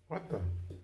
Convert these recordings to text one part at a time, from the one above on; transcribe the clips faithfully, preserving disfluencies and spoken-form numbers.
What the?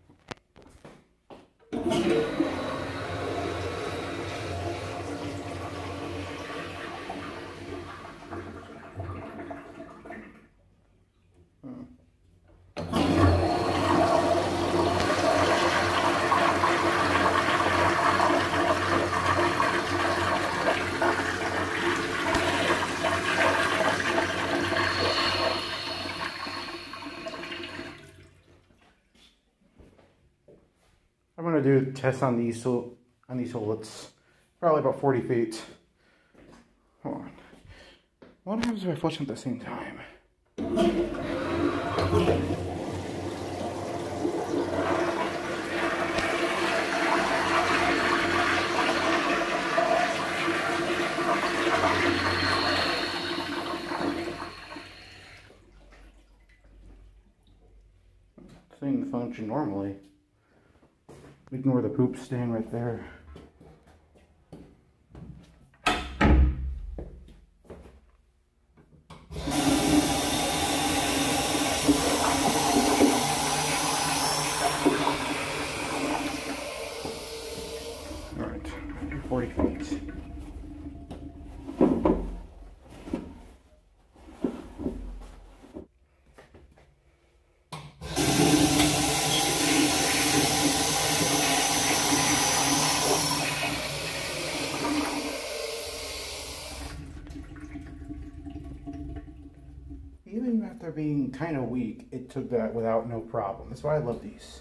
I'm gonna do a test on these so on these holes. Probably about forty feet. Hold on. What happens if I flush them at the same time? Thing function normally. Ignore the poop stain right there. Alright, forty feet. Even after being kind of weak, it took that without no problem. That's why I love these.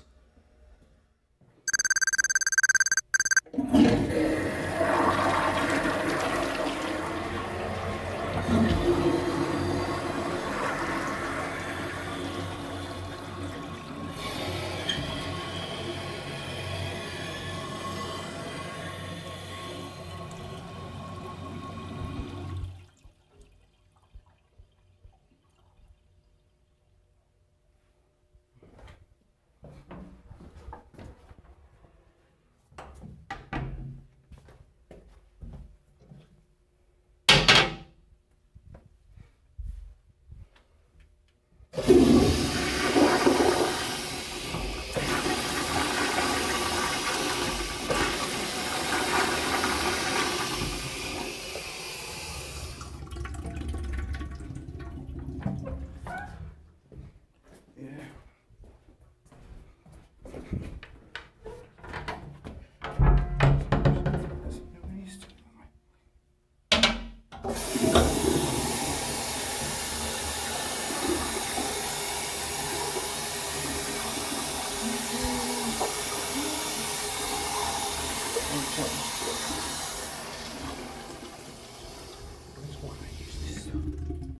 Okay.